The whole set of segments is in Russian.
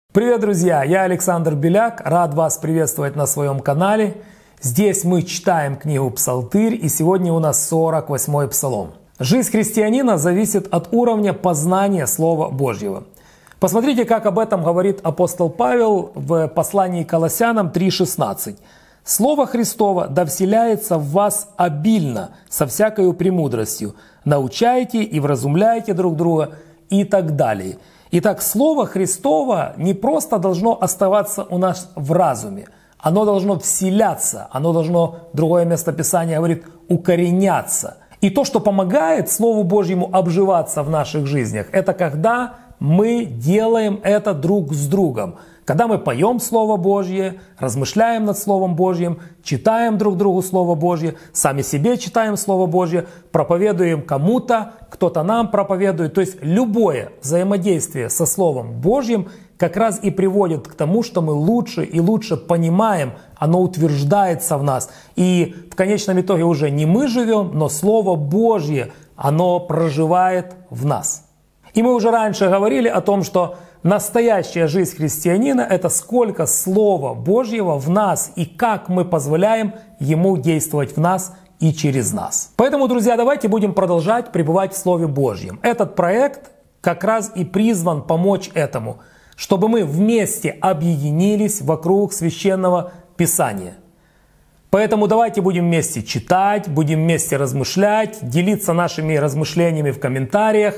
Привет, друзья! Я Александр Беляк, рад вас приветствовать на своем канале. Здесь мы читаем книгу Псалтырь, и сегодня у нас 48-й псалом. Жизнь христианина зависит от уровня познания Слова Божьего. Посмотрите, как об этом говорит апостол Павел в послании к Колоссянам 3:16. «Слово Христово да вселяется в вас обильно, со всякою премудростью. Научайте и вразумляйте друг друга» и так далее. Итак, Слово Христово не просто должно оставаться у нас в разуме, оно должно вселяться, оно должно, другое место Писания говорит, укореняться. И то, что помогает Слову Божьему обживаться в наших жизнях, это когда мы делаем это друг с другом. Когда мы поем Слово Божье, размышляем над Словом Божьим, читаем друг другу Слово Божье, сами себе читаем Слово Божье, проповедуем кому-то, кто-то нам проповедует. То есть любое взаимодействие со Словом Божьим как раз и приводит к тому, что мы лучше и лучше понимаем, оно утверждается в нас. И в конечном итоге уже не мы живем, но Слово Божье, оно проживает в нас. И мы уже раньше говорили о том, что настоящая жизнь христианина – это сколько Слова Божьего в нас и как мы позволяем Ему действовать в нас и через нас. Поэтому, друзья, давайте будем продолжать пребывать в Слове Божьем. Этот проект как раз и призван помочь этому, чтобы мы вместе объединились вокруг Священного Писания. Поэтому давайте будем вместе читать, будем вместе размышлять, делиться нашими размышлениями в комментариях.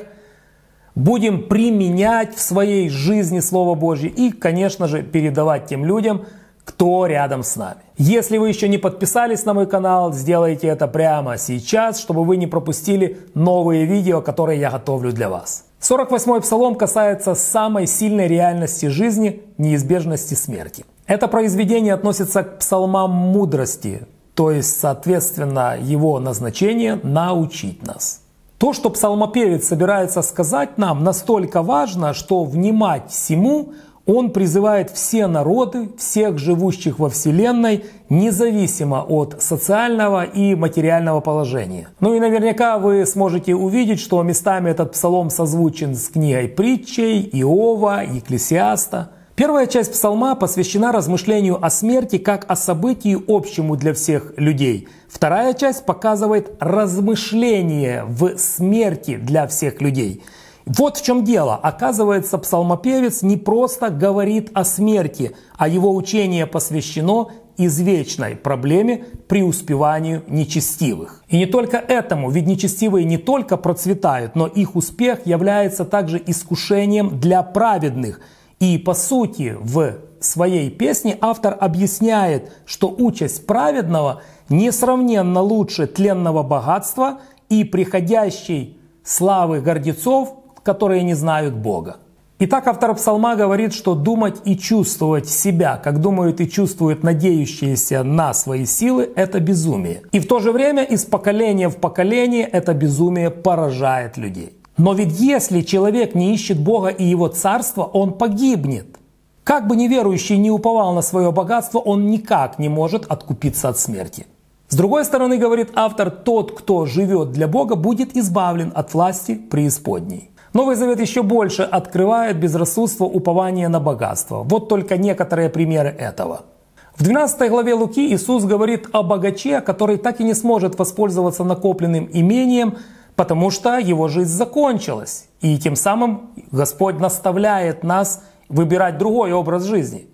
Будем применять в своей жизни Слово Божье и, конечно же, передавать тем людям, кто рядом с нами. Если вы еще не подписались на мой канал, сделайте это прямо сейчас, чтобы вы не пропустили новые видео, которые я готовлю для вас. 48-й псалом касается самой сильной реальности жизни, неизбежности смерти. Это произведение относится к псалмам мудрости, то есть, соответственно, его назначение – научить нас. То, что псалмопевец собирается сказать нам, настолько важно, что внимать всему он призывает все народы, всех живущих во Вселенной, независимо от социального и материального положения. Ну и наверняка вы сможете увидеть, что местами этот псалом созвучен с книгой Притчей, Иова, Екклесиаста. Первая часть псалма посвящена размышлению о смерти как о событии общему для всех людей. Вторая часть показывает размышление в смерти для всех людей. Вот в чем дело. Оказывается, псалмопевец не просто говорит о смерти, а его учение посвящено извечной проблеме преуспеванию нечестивых. И не только этому, ведь нечестивые не только процветают, но их успех является также искушением для праведных. И по сути в своей песне автор объясняет, что участь праведного несравненно лучше тленного богатства и приходящей славы гордецов, которые не знают Бога. Итак, автор псалма говорит, что думать и чувствовать себя, как думают и чувствуют надеющиеся на свои силы, это безумие. И в то же время из поколения в поколение это безумие поражает людей. Но ведь если человек не ищет Бога и Его Царства, он погибнет. Как бы неверующий не уповал на свое богатство, он никак не может откупиться от смерти. С другой стороны, говорит автор, тот, кто живет для Бога, будет избавлен от власти преисподней. Новый Завет еще больше открывает безрассудство упования на богатство. Вот только некоторые примеры этого. В 12 главе Луки Иисус говорит о богаче, который так и не сможет воспользоваться накопленным имением, потому что его жизнь закончилась. И тем самым Господь наставляет нас выбирать другой образ жизни.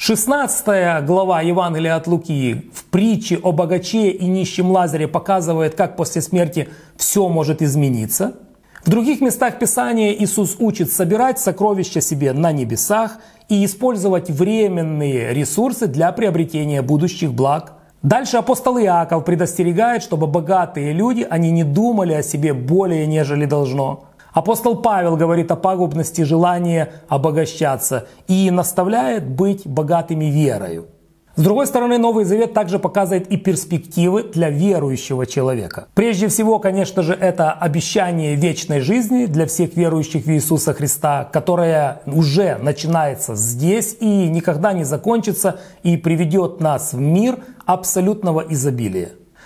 16 глава Евангелия от Луки в притче о богаче и нищем Лазаре показывает, как после смерти все может измениться. В других местах Писания Иисус учит собирать сокровища себе на небесах и использовать временные ресурсы для приобретения будущих благ. Дальше апостол Иаков предостерегает, чтобы богатые люди, они не думали о себе более, нежели должно. Апостол Павел говорит о пагубности желания обогащаться и наставляет быть богатыми верою. С другой стороны, Новый Завет также показывает и перспективы для верующего человека. Прежде всего, конечно же, это обещание вечной жизни для всех верующих в Иисуса Христа, которое уже начинается здесь и никогда не закончится и приведет нас в мир абсолютного изобилия.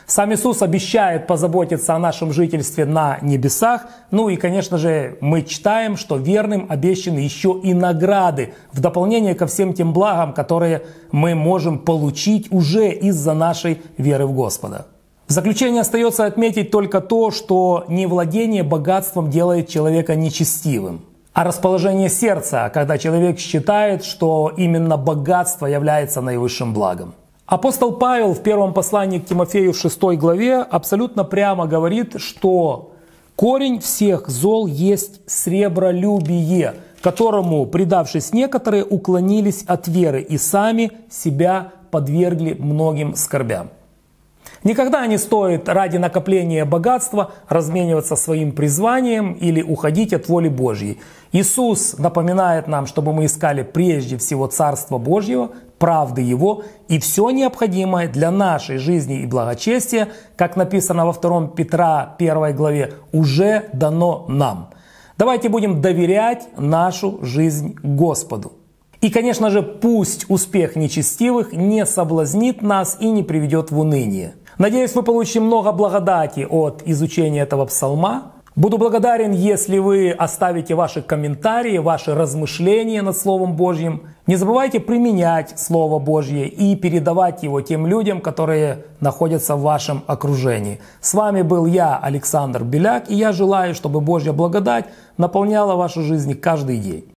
Сам Иисус обещает позаботиться о нашем жительстве на небесах. Ну и, конечно же, мы читаем, что верным обещаны еще и награды, в дополнение ко всем тем благам, которые мы можем получить уже из-за нашей веры в Господа. В заключение остается отметить только то, что не владение богатством делает человека нечестивым, а расположение сердца, когда человек считает, что именно богатство является наивысшим благом. Апостол Павел в первом послании к Тимофею в 6 главе абсолютно прямо говорит, что корень всех зол есть сребролюбие, которому, предавшись некоторые, уклонились от веры и сами себя подвергли многим скорбям. Никогда не стоит ради накопления богатства размениваться своим призванием или уходить от воли Божьей. Иисус напоминает нам, чтобы мы искали прежде всего Царство Божьего, правды Его и все необходимое для нашей жизни и благочестия, как написано во 2 Петра 1 главе, уже дано нам. Давайте будем доверять нашу жизнь Господу. И, конечно же, пусть успех нечестивых не соблазнит нас и не приведет в уныние. Надеюсь, вы получите много благодати от изучения этого псалма. Буду благодарен, если вы оставите ваши комментарии, ваши размышления над Словом Божьим. Не забывайте применять Слово Божье и передавать его тем людям, которые находятся в вашем окружении. С вами был я, Александр Беляк, и я желаю, чтобы Божья благодать наполняла вашу жизнь каждый день.